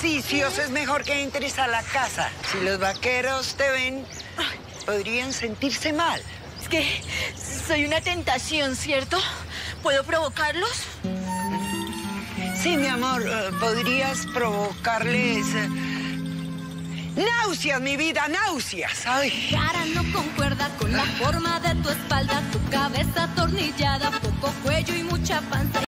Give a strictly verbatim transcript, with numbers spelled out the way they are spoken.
ejercicios es mejor que entres a la casa. Si los vaqueros te ven, podrían sentirse mal. Es que soy una tentación, ¿cierto? ¿Puedo provocarlos? Sí, mi amor, eh, podrías provocarles... eh, náuseas, mi vida, náuseas. Ay. Tu cara no concuerda con la forma de tu espalda, tu cabeza atornillada, poco cuello y mucha panza.